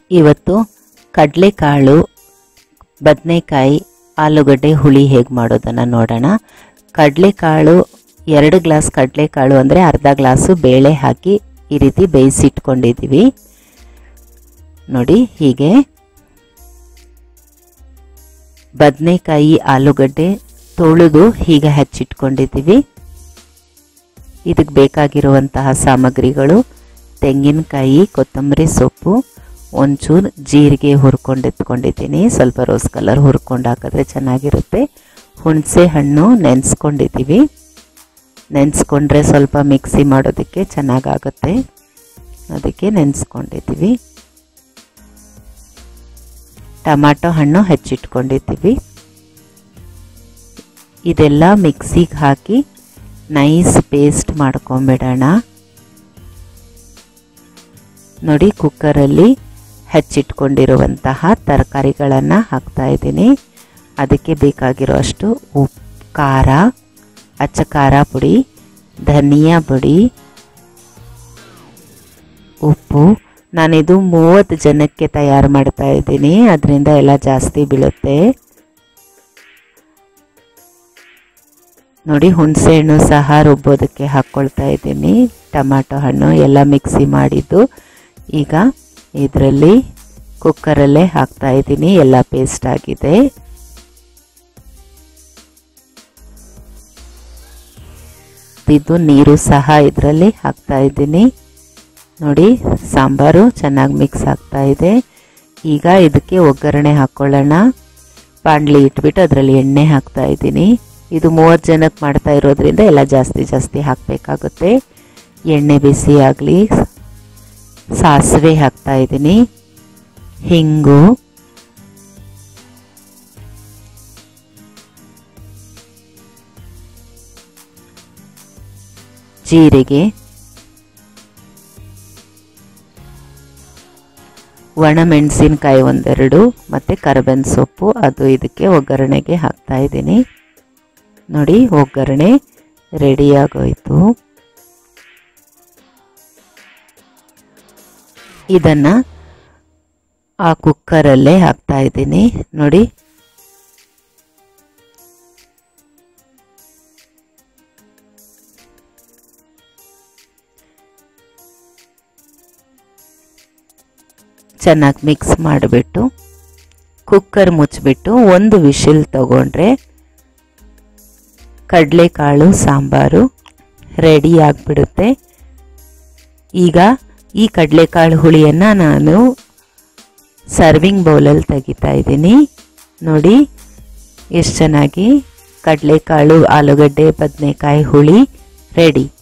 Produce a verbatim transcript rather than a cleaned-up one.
ಇವತ್ತು ಕಡಲೆಕಾಳು ಬದನೆಕಾಯಿ ಆಲೂಗಡ್ಡೆ ಹುಳಿ ಹೇಗೆ ಮಾಡೋದನ್ನು ನೋಡೋಣ. ಕಡಲೆಕಾಳು ಎರಡು ಗ್ಲಾಸ್ ಕಡಲೆಕಾಳು ಅಂದರೆ ಅರ್ಧ ಗ್ಲಾಸು ಬೇಳೆ ಹಾಕಿ ಈ ರೀತಿ ಬೇಯಿಸಿಟ್ಕೊಂಡಿದ್ದೀವಿ. ನೋಡಿ, ಹೀಗೆ ಬದನೆಕಾಯಿ ಆಲೂಗಡ್ಡೆ ತೊಳೆದು ಹೀಗೆ ಹಚ್ಚಿಟ್ಕೊಂಡಿದ್ದೀವಿ. ಇದಕ್ಕೆ ಬೇಕಾಗಿರುವಂತಹ ಸಾಮಗ್ರಿಗಳು: ತೆಂಗಿನಕಾಯಿ, ಕೊತ್ತಂಬರಿ ಸೊಪ್ಪು, ಒಂಚೂರು ಜೀರಿಗೆ ಹುರ್ಕೊಂಡು ಎತ್ಕೊಂಡಿದ್ದೀನಿ. ಸ್ವಲ್ಪ ರೋಸ್ ಕಲರ್ ಹುರ್ಕೊಂಡು ಹಾಕಿದ್ರೆ ಚೆನ್ನಾಗಿರುತ್ತೆ. ಹುಣಸೆ ಹಣ್ಣು ನೆನೆಸ್ಕೊಂಡಿದ್ದೀವಿ. ನೆನೆಸ್ಕೊಂಡ್ರೆ ಸ್ವಲ್ಪ ಮಿಕ್ಸಿ ಮಾಡೋದಕ್ಕೆ ಚೆನ್ನಾಗಾಗುತ್ತೆ, ಅದಕ್ಕೆ ನೆನೆಸ್ಕೊಂಡಿದ್ದೀವಿ. ಟೊಮ್ಯಾಟೊ ಹಣ್ಣು ಹೆಚ್ಚಿಟ್ಕೊಂಡಿದ್ದೀವಿ. ಇದೆಲ್ಲ ಮಿಕ್ಸಿಗೆ ಹಾಕಿ ನೈಸ್ ಪೇಸ್ಟ್ ಮಾಡ್ಕೊಂಬಿಡೋಣ. ನೋಡಿ, ಕುಕ್ಕರಲ್ಲಿ ಹೆಚ್ಚಿಟ್ಕೊಂಡಿರುವಂತಹ ತರಕಾರಿಗಳನ್ನು ಹಾಕ್ತಾ ಇದ್ದೀನಿ. ಅದಕ್ಕೆ ಬೇಕಾಗಿರೋ ಅಷ್ಟು ಉಪ್ಪು, ಖಾರ, ಅಚ್ಚ ಖಾರ ಪುಡಿ, ಧನಿಯಾ ಪುಡಿ, ಉಪ್ಪು. ನಾನಿದು ಮೂವತ್ತು ಜನಕ್ಕೆ ತಯಾರು ಮಾಡ್ತಾ ಇದ್ದೀನಿ, ಅದರಿಂದ ಎಲ್ಲ ಜಾಸ್ತಿ ಬೀಳುತ್ತೆ. ನೋಡಿ, ಹುಣಸೆ ಹಣ್ಣು ಸಹ ರುಬ್ಬೋದಕ್ಕೆ ಹಾಕ್ಕೊಳ್ತಾ ಇದ್ದೀನಿ. ಟೊಮ್ಯಾಟೊ ಹಣ್ಣು ಎಲ್ಲ ಮಿಕ್ಸಿ ಮಾಡಿದ್ದು ಈಗ ಇದರಲ್ಲಿ ಕುಕ್ಕರಲ್ಲೇ ಹಾಕ್ತಾ ಇದ್ದೀನಿ. ಎಲ್ಲ ಪೇಸ್ಟ್ ಆಗಿದೆ. ಇದು ನೀರು ಸಹ ಇದರಲ್ಲಿ ಹಾಕ್ತಾ ಇದ್ದೀನಿ. ನೋಡಿ, ಸಾಂಬಾರು ಚೆನ್ನಾಗಿ ಮಿಕ್ಸ್ ಆಗ್ತಾ ಇದೆ. ಈಗ ಇದಕ್ಕೆ ಒಗ್ಗರಣೆ ಹಾಕ್ಕೊಳ್ಳೋಣ. ಬಾಣಲಿ ಇಟ್ಬಿಟ್ಟು ಅದರಲ್ಲಿ ಎಣ್ಣೆ ಹಾಕ್ತಾ ಇದ್ದೀನಿ. ಇದು ಮೂವತ್ತು ಜನಕ್ಕೆ ಮಾಡ್ತಾ ಇರೋದ್ರಿಂದ ಎಲ್ಲ ಜಾಸ್ತಿ ಜಾಸ್ತಿ ಹಾಕಬೇಕಾಗುತ್ತೆ. ಎಣ್ಣೆ ಬಿಸಿ ಆಗಲಿ. ಸಾಸಿವೆ ಹಾಕ್ತಾ ಇದ್ದೀನಿ, ಹಿಂಗು, ಜೀರಿಗೆ, ಒಣಮೆಣಸಿನಕಾಯಿ ಒಂದೆರಡು, ಮತ್ತು ಕರಿಬೇವಿನ ಸೊಪ್ಪು, ಅದು ಇದಕ್ಕೆ ಒಗ್ಗರಣೆಗೆ ಹಾಕ್ತಾ ಇದ್ದೀನಿ. ನೋಡಿ, ಒಗ್ಗರಣೆ ರೆಡಿಯಾಗೋಯ್ತು. ಇದನ್ನು ಆ ಕುಕ್ಕರಲ್ಲೇ ಹಾಕ್ತಾ ಇದ್ದೀನಿ. ನೋಡಿ, ಚೆನ್ನಾಗಿ ಮಿಕ್ಸ್ ಮಾಡಿಬಿಟ್ಟು ಕುಕ್ಕರ್ ಮುಚ್ಚಿಬಿಟ್ಟು ಒಂದು ವಿಶಿಲ್ ತಗೊಂಡ್ರೆ ಕಡಲೆಕಾಳು ಸಾಂಬಾರು ರೆಡಿ ಆಗಿಬಿಡುತ್ತೆ. ಈಗ ಈ ಕಡಲೆಕಾಳು ಹುಳಿಯನ್ನು ನಾನು ಸರ್ವಿಂಗ್ ಬೌಲಲ್ಲಿ ತೆಗಿತಾ ಇದ್ದೀನಿ. ನೋಡಿ, ಎಷ್ಟು ಚೆನ್ನಾಗಿ ಕಡಲೆಕಾಳು ಆಲೂಗಡ್ಡೆ ಬದನೆಕಾಯಿ ಹುಳಿ ರೆಡಿ.